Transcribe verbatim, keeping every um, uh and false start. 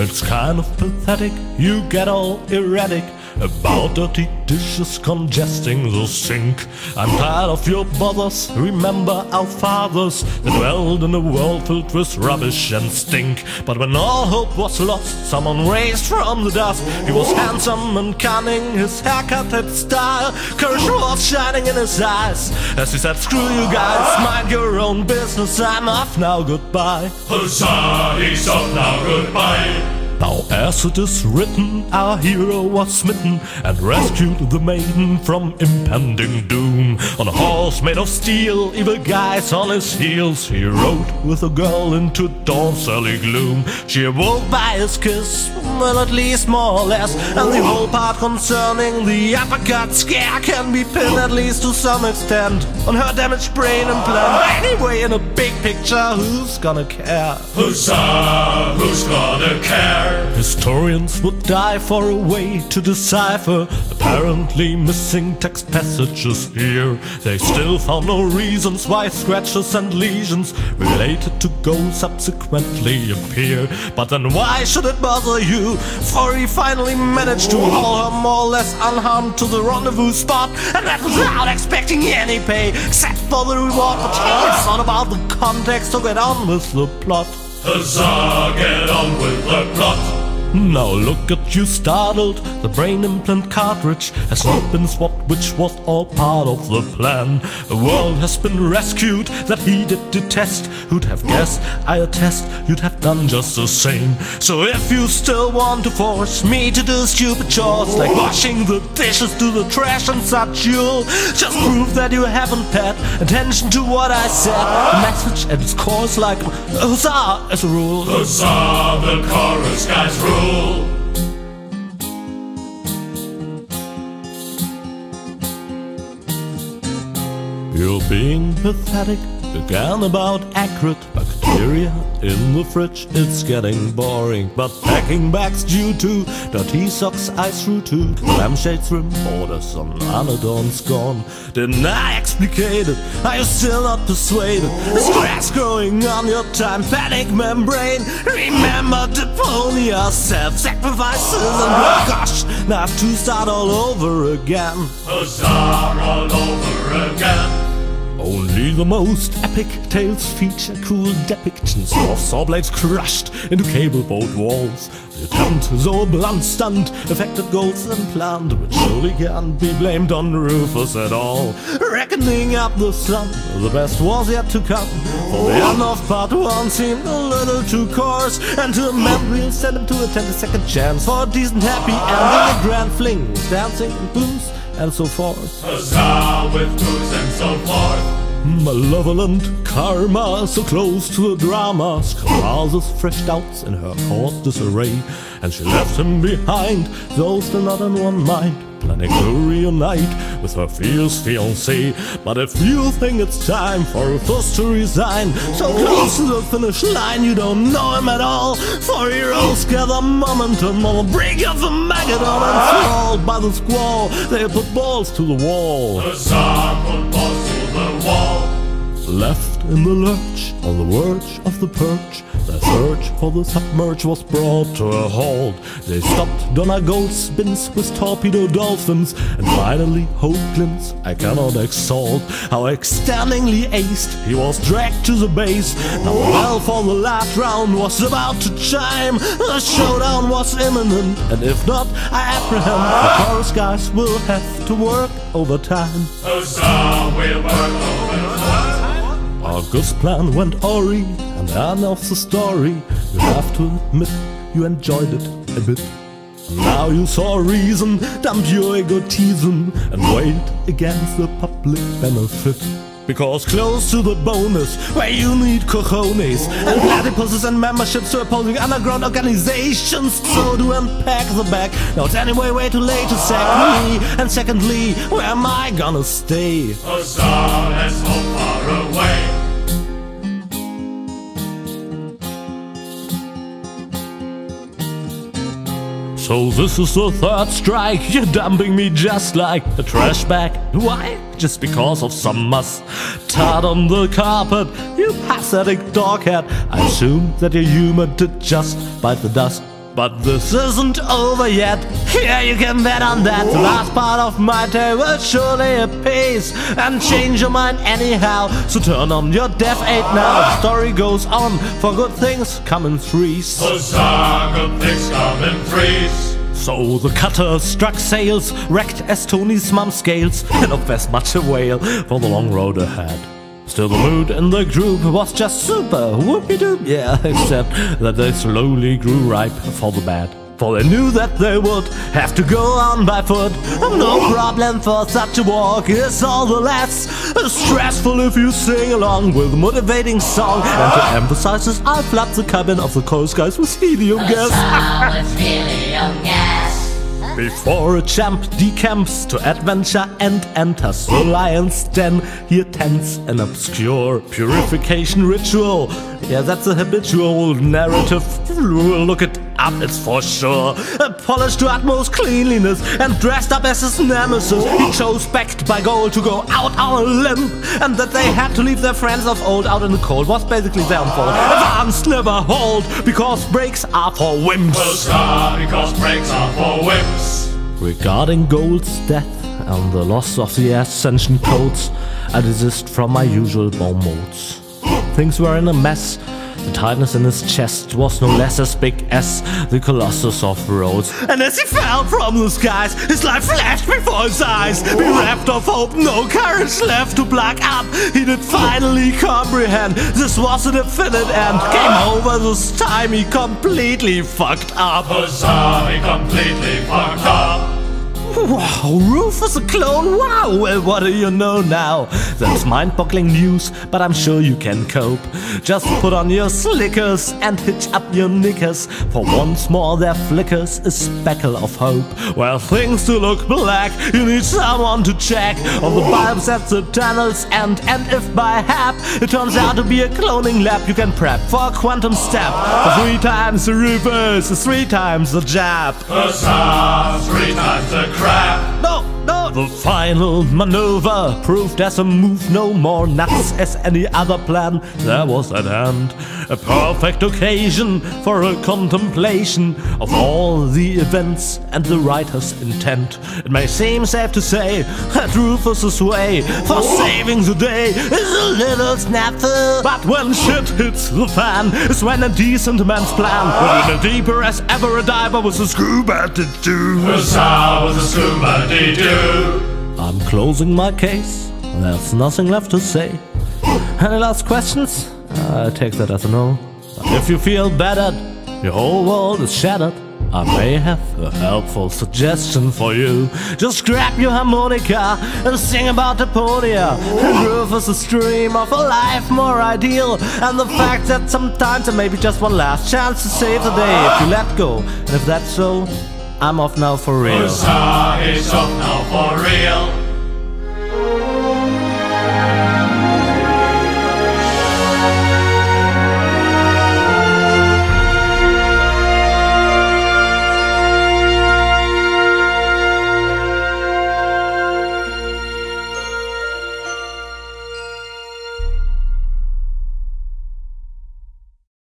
It's kind of pathetic, you get all erratic about dirty dishes congesting the sink. I'm tired of your bothers, remember our fathers that dwelled in a world filled with rubbish and stink. But when all hope was lost, someone raised from the dust. He was handsome and cunning, his haircut had style. Courage was shining in his eyes as he said, screw you guys, mind your own business, I'm off now, goodbye. Huzzah, he's off now, goodbye. Now as it is written, our hero was smitten and rescued the maiden from impending doom. On a horse made of steel, evil guys on his heels, he rode with a girl into dawn's early gloom. She awoke by his kiss, well at least more or less, and the whole part concerning the uppercut scare can be pinned at least to some extent on her damaged brain implant. Anyway, in a big picture, who's gonna care? Huzzah, who's gonna care? Historians would die for a way to decipher apparently missing text passages here. They still found no reasons why scratches and lesions related to goals subsequently appear. But then why should it bother you? For he finally managed to haul her more or less unharmed to the rendezvous spot, and that without expecting any pay except for the reward. But hey, it's not about the context, so get on with the plot. Huzzah, get on with the plot. Now look at you startled, the brain implant cartridge has not been swapped, which was all part of the plan. The world has been rescued that he did detest. Who'd have guessed, I attest, you'd have done just the same. So if you still want to force me to do stupid chores like washing the dishes, do the trash and such, you'll just prove that you haven't paid attention to what I said. The message at its core is like huzzah as a rule. Huzzah, the chorus guys rule. You're being pathetic, again about accurate bacteria in the fridge, it's getting boring. But packing bags due to dirty socks I threw to lampshades rim borders on unadorned scorn. Didn't I explicate it? Are you still not persuaded? There's grass growing on your tympanic membrane. Remember Deponia, self-sacrifices, and oh gosh, now I have to start all over again. Huzzah, all over again. Only the most epic tales feature cool depictions of saw blades crushed into cable boat walls. The attempt, though a blunt stunt, affected goals and planned, which surely can't be blamed on Rufus at all. Reckoning up the sum, the best was yet to come, for the end of part one seemed a little too coarse, and to amend we'll send him to attend a second chance for a decent happy ending, a grand fling with dancing and booze and so forth. Huzzah, with booze and so forth. Malevolent karma, so close to the drama, causes fresh doubts in her court disarray, and she left him behind, though still not in one mind, planning to reunite with her fierce fiancé. But if you think it's time for Rufus to resign, so close to the finish line you don't know him at all, for heroes gather momentum on the brink of the Mageddon, and thralled by the squall they put balls to the wall. Huzzah, put balls to the wall. Left in the lurch, on the verge of the perch, the search for the submerge was brought to a halt. They stopped Donna Goldspins with torpedo dolphins, and finally Hope Clint's I cannot exalt. How extendingly aced, he was dragged to the base. Now the bell for the last round was about to chime. The showdown was imminent, and if not, I apprehend the chorus guys will have to work overtime. Huzzah, we'll work overtime. August's plan went awry, and end of the story. You have to admit you enjoyed it a bit. Now you saw reason, dump your egotism, and weigh it against the public benefit. Because close to the bonus, where you need cojones and platypuses and memberships to opposing underground organizations, so to unpack the bag. Now it's anyway way too late to sack me, and secondly, where am I gonna stay? Huzzah, let's hope far away. So this is the third strike, you're dumping me just like a trash bag. Why? Just because of some mustard on the carpet, you pathetic doghead. I assume that your humor did just bite the dust. But this isn't over yet, yeah, you can bet on that. The last part of my tale will surely appease and change your mind anyhow. So turn on your Deaf eight now. The story goes on, for good things come in threes. Huzzah, good things come in threes. So the cutter struck sails, wrecked as Tony's mum scales, and off as much a whale for the long road ahead. Still the mood in the group was just super, whoopie-doop, yeah, except that they slowly grew ripe for the bad. For they knew that they would have to go on by foot. No problem, for such a walk is all the less stressful if you sing along with a motivating song. And to emphasize this, I'll flood the cabin of the Coast Guys with helium gas. With helium gas. Before a champ decamps to adventure and enters the lion's den, he attends an obscure purification ritual. Yeah, that's a habitual narrative. Look it up, it's for sure. Polished to utmost cleanliness and dressed up as his nemesis, he chose, backed by gold, to go out on a limb. And that they had to leave their friends of old out in the cold was basically their own fault. Advance never hold, because breaks are for wimps. Huzzah, because breaks are for wimps. Regarding Gold's death and the loss of the Ascension codes, I desist from my usual bon modes. Things were in a mess. The tightness in his chest was no less as big as the Colossus of Rhodes. And as he fell from the skies, his life flashed before his eyes. Bereft of hope, no courage left to black up, he did finally comprehend this was a definite end. Game over this time, he completely fucked up. Huzzah, he completely fucked up. Wow, Rufus a clone, wow, well what do you know now? That's mind-boggling news, but I'm sure you can cope. Just put on your slickers and hitch up your knickers, for once more there flickers a speckle of hope. Well, things do look black, you need someone to check all the bulbs at the tunnels end, and if by hap it turns out to be a cloning lab, you can prep for a quantum step. For three times the reverse is three times the jab. Huzzah, three times the crap. No, no! The final maneuver proved as a move no more nuts as any other plan there was at hand. A perfect occasion for a contemplation of all the events and the writer's intent. It may seem safe to say that Rufus's way for saving the day is a little snafu, but when shit hits the fan is when a decent man's plan will be deeper as ever a diver with a scuba to do. Huzzah, with a scuba dee doo. I'm closing my case, there's nothing left to say. Any last questions? I take that as a no. But if you feel battered, your whole world is shattered, I may have a helpful suggestion for you. Just grab your harmonica and sing about Deponia, and Rufus a stream of a life more ideal, and the fact that sometimes there may be just one last chance to save the day if you let go. And if that's so, I'm off now for real. Huzzah, he's off now for real.